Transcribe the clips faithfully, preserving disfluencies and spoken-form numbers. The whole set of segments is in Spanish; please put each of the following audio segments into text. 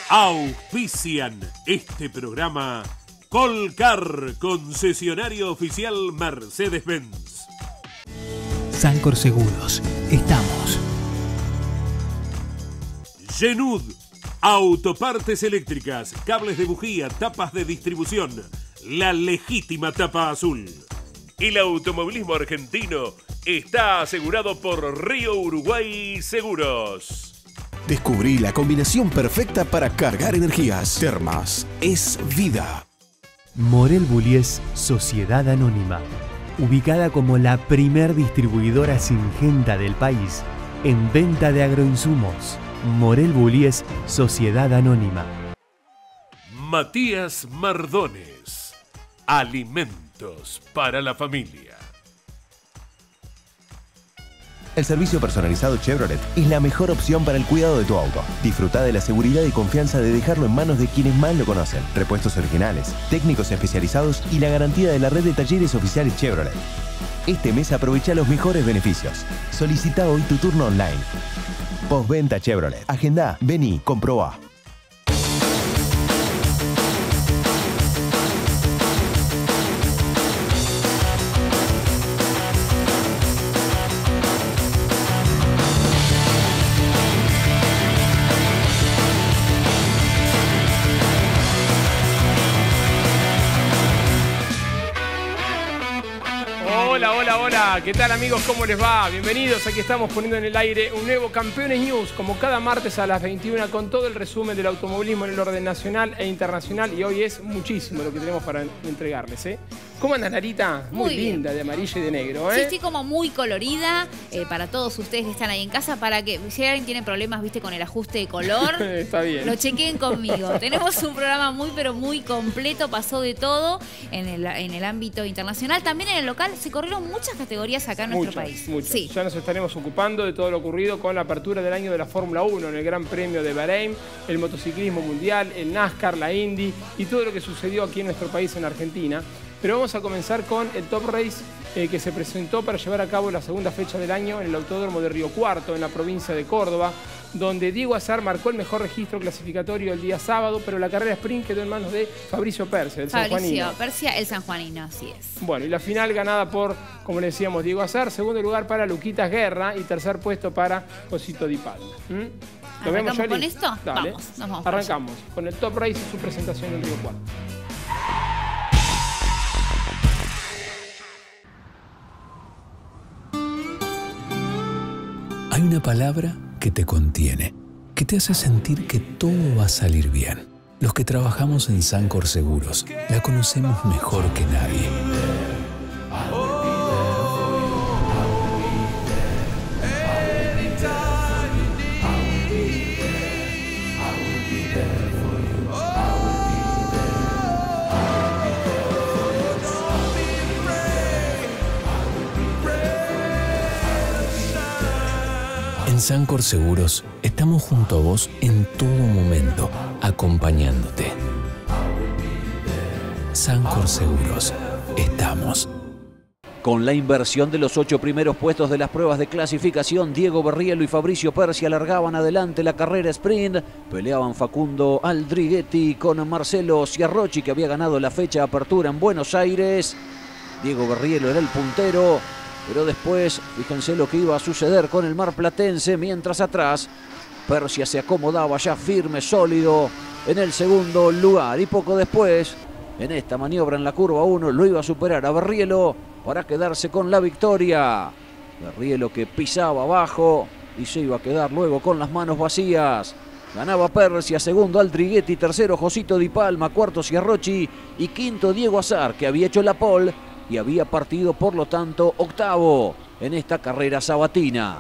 Auspician este programa Colcar, concesionario oficial Mercedes-Benz. Sancor Seguros, estamos. Genud, autopartes eléctricas, cables de bujía, tapas de distribución, la legítima tapa azul. El automovilismo argentino está asegurado por Río Uruguay Seguros. Descubrí la combinación perfecta para cargar energías. Termas es vida. Morel Bullies Sociedad Anónima, ubicada como la primer distribuidora singenta del país en venta de agroinsumos. Morel Bullies Sociedad Anónima. Matías Mardones, alimentos para la familia. El servicio personalizado Chevrolet es la mejor opción para el cuidado de tu auto. Disfruta de la seguridad y confianza de dejarlo en manos de quienes más lo conocen. Repuestos originales, técnicos especializados y la garantía de la red de talleres oficiales Chevrolet. Este mes aprovecha los mejores beneficios. Solicita hoy tu turno online. Postventa Chevrolet. Agenda, vení, comprobá. Hola, hola, hola, ¿qué tal amigos? ¿Cómo les va? Bienvenidos, aquí estamos poniendo en el aire un nuevo Campeones News, como cada martes a las veintiuna, con todo el resumen del automovilismo en el orden nacional e internacional, y hoy es muchísimo lo que tenemos para entregarles, ¿eh? ¿Cómo andas, Narita? Muy, muy linda, de amarillo y de negro, ¿eh? Sí, estoy como muy colorida, eh, para todos ustedes que están ahí en casa, para que si alguien tiene problemas, viste, con el ajuste de color, está bien, lo chequeen conmigo. Tenemos un programa muy, pero muy completo, pasó de todo en el, en el ámbito internacional, también en el local, se corrieron muchas categorías acá en nuestro muchas, país. Muchas. Sí. Ya nos estaremos ocupando de todo lo ocurrido con la apertura del año de la Fórmula uno, en el Gran Premio de Bahrein, el motociclismo mundial, el NASCAR, la Indy y todo lo que sucedió aquí en nuestro país, en Argentina. Pero vamos a comenzar con el Top Race eh, que se presentó para llevar a cabo la segunda fecha del año en el Autódromo de Río Cuarto, en la provincia de Córdoba, donde Diego Azar marcó el mejor registro clasificatorio el día sábado, pero la carrera sprint quedó en manos de Fabricio Persia, el sanjuanino. Fabricio Persia, el sanjuanino, así es. Bueno, y la final ganada por, como le decíamos, Diego Azar, segundo lugar para Luquitas Guerra y tercer puesto para Josito Di Palma. ¿Mm? ¿Lo vemos, ¿Arrancamos con esto? Dale. Vamos, nos vamos. Arrancamos con el Top Race y su presentación en Río Cuarto. Hay una palabra que te contiene, que te hace sentir que todo va a salir bien. Los que trabajamos en Sancor Seguros la conocemos mejor que nadie. En Sancor Seguros estamos junto a vos en todo momento, acompañándote. Sancor Seguros, estamos. Con la inversión de los ocho primeros puestos de las pruebas de clasificación, Diego Berrielo y Fabricio Persia largaban adelante la carrera sprint. Peleaban Facundo Aldriguetti con Marcelo Ciarrochi, que había ganado la fecha de apertura en Buenos Aires. Diego Berrielo era el puntero. Pero después, fíjense lo que iba a suceder con el marplatense, mientras atrás Persia se acomodaba ya firme, sólido en el segundo lugar. Y poco después, en esta maniobra en la curva uno, lo iba a superar a Berrielo para quedarse con la victoria. Berrielo que pisaba abajo y se iba a quedar luego con las manos vacías. Ganaba Persia, segundo Aldriguetti, tercero Josito Di Palma, cuarto Ciarrochi y quinto Diego Azar, que había hecho la pole y había partido, por lo tanto, octavo en esta carrera sabatina.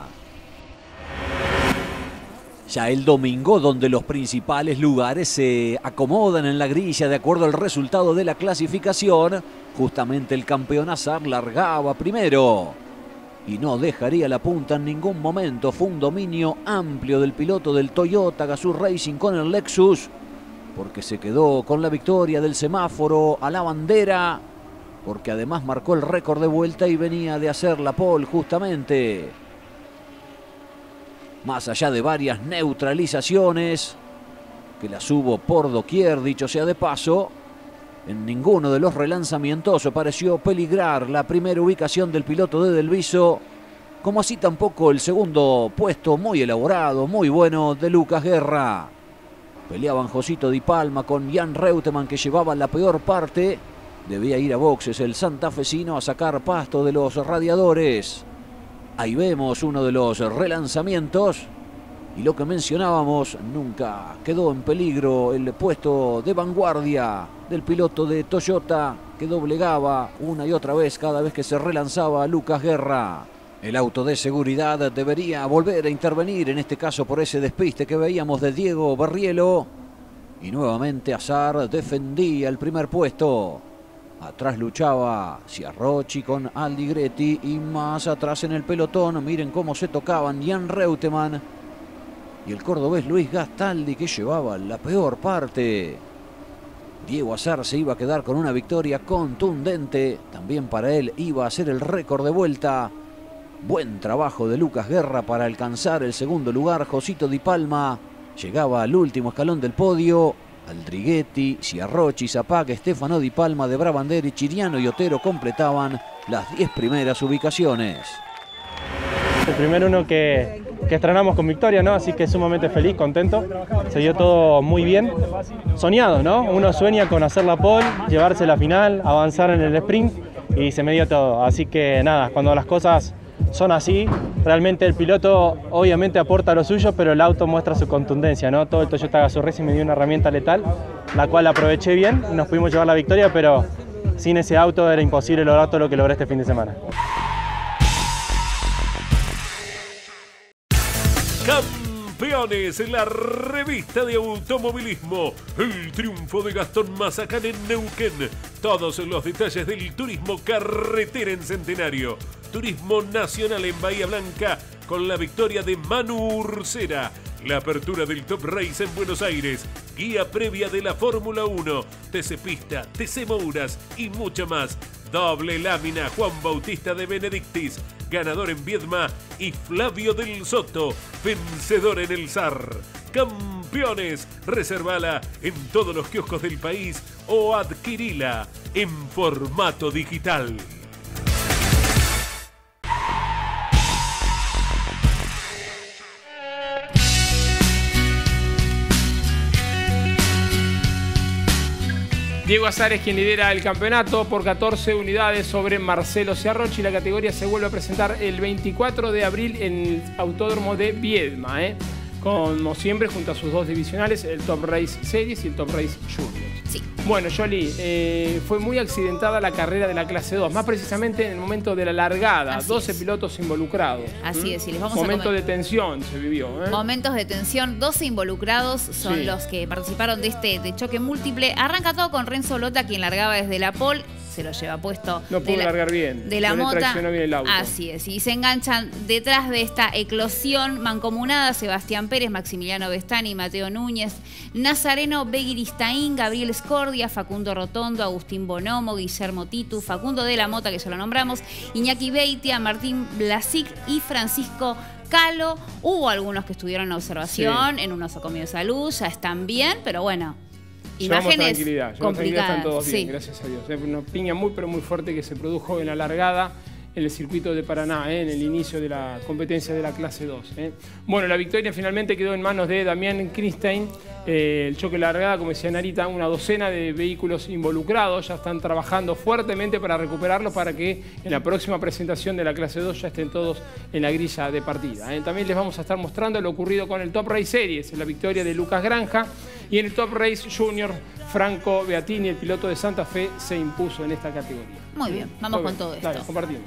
Ya el domingo, donde los principales lugares se acomodan en la grilla de acuerdo al resultado de la clasificación, justamente el campeón Azar largaba primero y no dejaría la punta en ningún momento. Fue un dominio amplio del piloto del Toyota Gazoo Racing con el Lexus, porque se quedó con la victoria del semáforo a la bandera, porque además marcó el récord de vuelta y venía de hacer la pole justamente. Más allá de varias neutralizaciones, que las hubo por doquier, dicho sea de paso. En ninguno de los relanzamientos pareció peligrar la primera ubicación del piloto de Delviso, como así tampoco el segundo puesto muy elaborado, muy bueno de Lucas Guerra. Peleaban Josito Di Palma con Jan Reutemann, que llevaba la peor parte. Debía ir a boxes el santafesino a sacar pasto de los radiadores. Ahí vemos uno de los relanzamientos. Y lo que mencionábamos, nunca quedó en peligro el puesto de vanguardia del piloto de Toyota, que doblegaba una y otra vez cada vez que se relanzaba Lucas Guerra. El auto de seguridad debería volver a intervenir, en este caso por ese despiste que veíamos de Diego Berrielo. Y nuevamente Azar defendía el primer puesto. Atrás luchaba Ciarrochi con Aldi Gretti y más atrás en el pelotón, miren cómo se tocaban Jan Reutemann y el cordobés Luis Gastaldi, que llevaba la peor parte. Diego Azar se iba a quedar con una victoria contundente. También para él iba a ser el récord de vuelta. Buen trabajo de Lucas Guerra para alcanzar el segundo lugar. Josito Di Palma llegaba al último escalón del podio. Aldriguetti, Ciarrochi, Zapac, Stefano Di Palma, de Brabanderi, Chiriano y Otero completaban las diez primeras ubicaciones. El primero uno que, que estrenamos con victoria, ¿no? Así que sumamente feliz, contento. Se dio todo muy bien. Soñado, ¿no? Uno sueña con hacer la pole, llevarse la final, avanzar en el sprint y se me dio todo. Así que nada, cuando las cosas son así, realmente el piloto obviamente aporta lo suyo, pero el auto muestra su contundencia, ¿no? Todo el Toyota Gazoo Racing me dio una herramienta letal, la cual aproveché bien y nos pudimos llevar la victoria, pero sin ese auto era imposible lograr todo lo que logré este fin de semana. Campeones, la revista de automovilismo. El triunfo de Gastón Mazacán en Neuquén. Todos los detalles del turismo carretera en Centenario. Turismo nacional en Bahía Blanca con la victoria de Manu Ursera. La apertura del Top Race en Buenos Aires. Guía previa de la Fórmula uno. T C Pista, T C Mouras y mucho más. Doble lámina Juan Bautista de Benedictis, ganador en Viedma, y Flavio del Soto, vencedor en el S A R. Campeones, reservala en todos los kioscos del país o adquirila en formato digital. Diego Azar es quien lidera el campeonato por catorce unidades sobre Marcelo Ciarrochi. La categoría se vuelve a presentar el veinticuatro de abril en el Autódromo de Viedma, ¿eh? Como siempre, junto a sus dos divisionales, el Top Race Series y el Top Race Junior. Sí. Bueno, Yoli, eh, fue muy accidentada la carrera de la clase dos, más precisamente en el momento de la largada. Así doce es. Pilotos involucrados. Así ¿Mm? es, y les vamos Momento a de tensión se vivió. ¿eh? Momentos de tensión, doce involucrados son sí. los que participaron de este de choque múltiple. Arranca todo con Renzo Lota, quien largaba desde la pole. Se lo lleva puesto. No pudo de la, largar bien. De la no mota. Bien el auto. Así es. Y se enganchan detrás de esta eclosión mancomunada Sebastián Pérez, Maximiliano Vestani, Mateo Núñez, Nazareno Beguiristain, Gabriel Scordia, Facundo Rotondo, Agustín Bonomo, Guillermo Titu, Facundo de la Mota, que ya lo nombramos, Iñaki Beitia, Martín Blasic y Francisco Calo. Hubo algunos que estuvieron en observación, sí. en un nosocomio de salud, ya están bien, pero bueno. Llevamos Imágenes tranquilidad, llevamos complicadas. Tranquilidad, están todos sí. bien, gracias a Dios. Es una piña muy pero muy fuerte que se produjo en la largada en el circuito de Paraná, ¿eh? en el inicio de la competencia de la clase dos. ¿eh? Bueno, la victoria finalmente quedó en manos de Damián Christein. Eh, el choque de la largada, como decía Narita, una docena de vehículos involucrados. Ya están trabajando fuertemente para recuperarlos para que en la próxima presentación de la clase dos ya estén todos en la grilla de partida. ¿eh? También les vamos a estar mostrando lo ocurrido con el Top Race Series, la victoria de Lucas Granja. Y en el Top Race Junior, Franco Beatini, el piloto de Santa Fe, se impuso en esta categoría. Muy bien, vamos con todo esto. Dale, compartimos.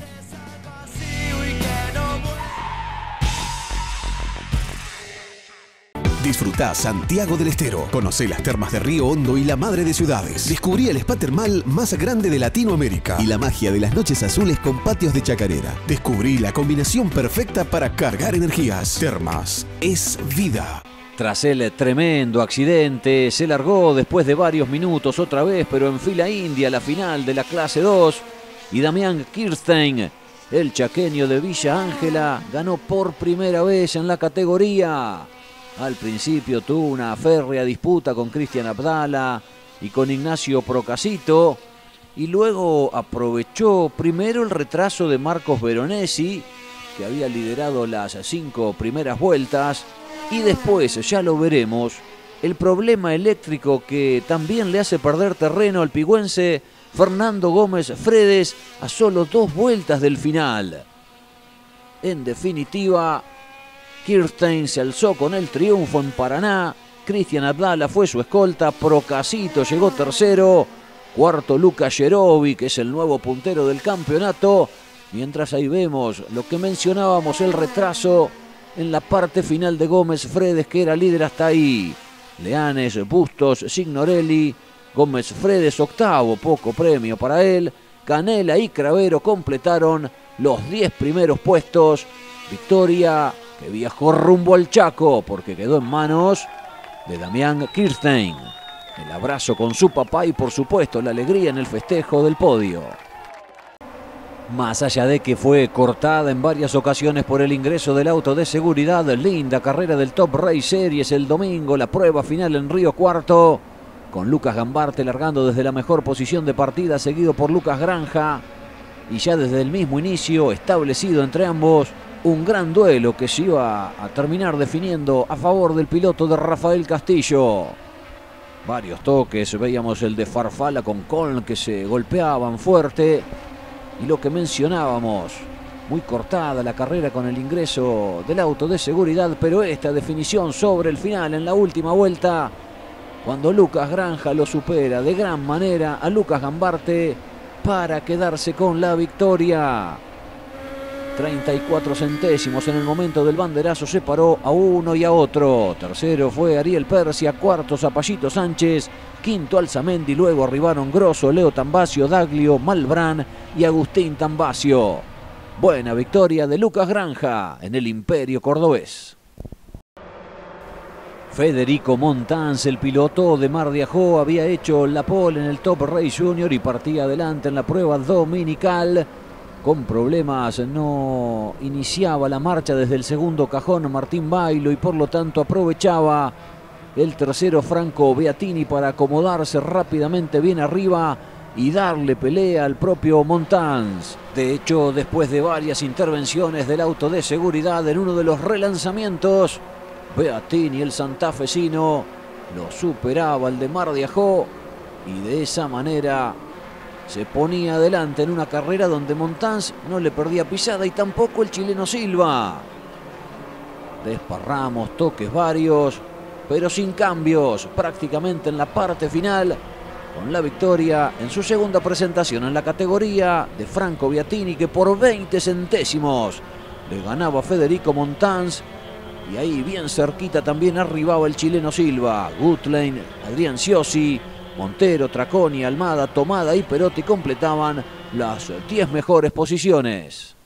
Disfrutá Santiago del Estero. Conocé las termas de Río Hondo y la Madre de Ciudades. Descubrí el spa termal más grande de Latinoamérica y la magia de las noches azules con patios de chacarera. Descubrí la combinación perfecta para cargar energías. Termas es vida. Tras el tremendo accidente, se largó después de varios minutos otra vez, pero en fila india, la final de la clase dos. Y Damián Christein, el chaqueño de Villa Ángela, ganó por primera vez en la categoría. Al principio tuvo una férrea disputa con Cristian Abdala y con Ignacio Procasito, y luego aprovechó primero el retraso de Marcos Veronesi, que había liderado las cinco primeras vueltas, y después, ya lo veremos, el problema eléctrico que también le hace perder terreno al pigüense Fernando Gómez Fredes a solo dos vueltas del final. En definitiva, Kirstein se alzó con el triunfo en Paraná, Cristian Abdala fue su escolta, Procasito llegó tercero, cuarto Lucas Yerovi, que es el nuevo puntero del campeonato, mientras ahí vemos lo que mencionábamos, el retraso en la parte final de Gómez Fredes, que era líder hasta ahí. Leanes, Bustos, Signorelli, Gómez Fredes octavo, poco premio para él, Canela y Cravero completaron los diez primeros puestos. Victoria que viajó rumbo al Chaco porque quedó en manos de Damián Kirstein. El abrazo con su papá y por supuesto la alegría en el festejo del podio. Más allá de que fue cortada en varias ocasiones por el ingreso del auto de seguridad, linda carrera del Top Race Series el domingo, la prueba final en Río Cuarto, con Lucas Gambarte largando desde la mejor posición de partida, seguido por Lucas Granja, y ya desde el mismo inicio establecido entre ambos un gran duelo que se iba a terminar definiendo a favor del piloto de Rafael Castillo. Varios toques, veíamos el de Farfalla con Coln que se golpeaban fuerte, y lo que mencionábamos, muy cortada la carrera con el ingreso del auto de seguridad, pero esta definición sobre el final en la última vuelta, cuando Lucas Granja lo supera de gran manera a Lucas Gambarte para quedarse con la victoria. treinta y cuatro centésimos en el momento del banderazo separó a uno y a otro. Tercero fue Ariel Persia, cuarto Zapallito Sánchez, quinto Alzamendi, luego arribaron Grosso, Leo Tambacio, Daglio, Malbrán y Agustín Tambacio. Buena victoria de Lucas Granja en el Imperio Cordobés. Federico Montans, el piloto de Mar de Ajó, había hecho la pole en el Top Race Junior y partía adelante en la prueba dominical. Con problemas no iniciaba la marcha desde el segundo cajón Martín Bailo y por lo tanto aprovechaba el tercero Franco Beatini para acomodarse rápidamente bien arriba y darle pelea al propio Montans. De hecho, después de varias intervenciones del auto de seguridad en uno de los relanzamientos, Beatini, el santafesino, lo superaba al de Mar de Ajó y de esa manera se ponía adelante en una carrera donde Montans no le perdía pisada y tampoco el chileno Silva. Desparramos, toques varios, pero sin cambios, prácticamente en la parte final, con la victoria en su segunda presentación en la categoría de Franco Beatini, que por veinte centésimos le ganaba a Federico Montans. Y ahí bien cerquita también arribaba el chileno Silva, Gutlein, Adrián Ciosi, Montero, Traconi, Almada, Tomada y Perotti completaban las diez mejores posiciones.